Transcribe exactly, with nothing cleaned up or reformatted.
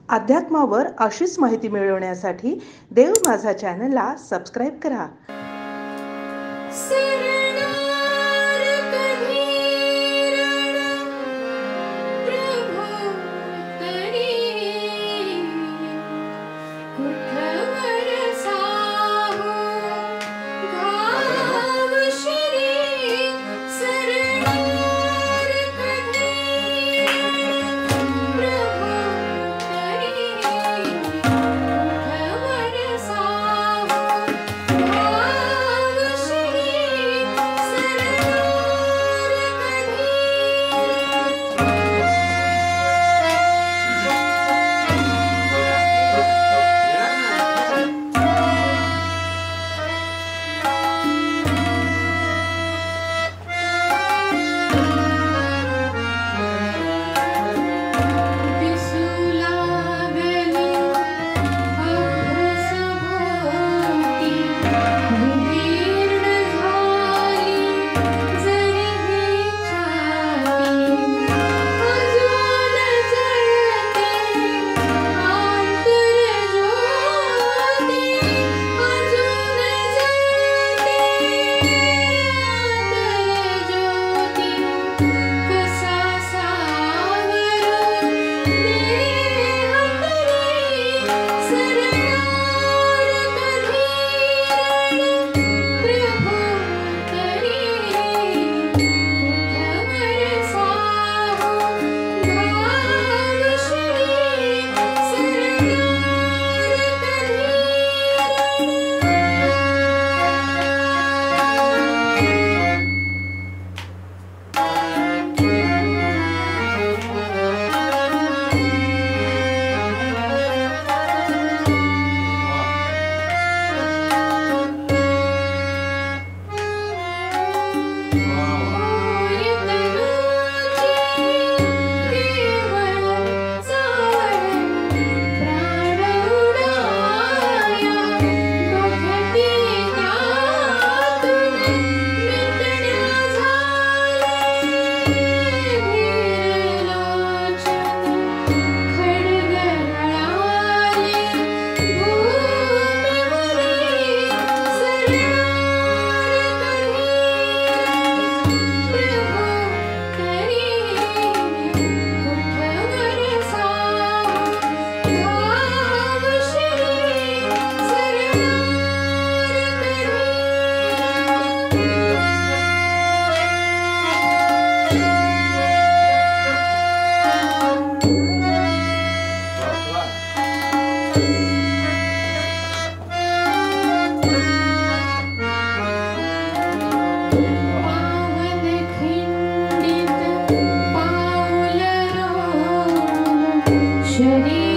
अध्यात्मावर अशीच माहिती मिळवण्यासाठी देव माझा चॅनलला सबस्क्राईब करा. सरणार कधी रण प्रभो तरी कुठवर साहो गाव श्री सरणार कधी प्रभो तरी कुठवर साहो गाव श्री सरणार दिसू लागली अभ्रस भोवती विदीर्ण झाली जरी ही छाती अजून जळते आंतरज्योती अजून जळते आंतरज्योती कसा सावरू नेहा तरी सरणार कधी रण प्रभो तरी कुठवर साहो गाव श्री सरणार पावन खिंडित पाऊल रो शरीर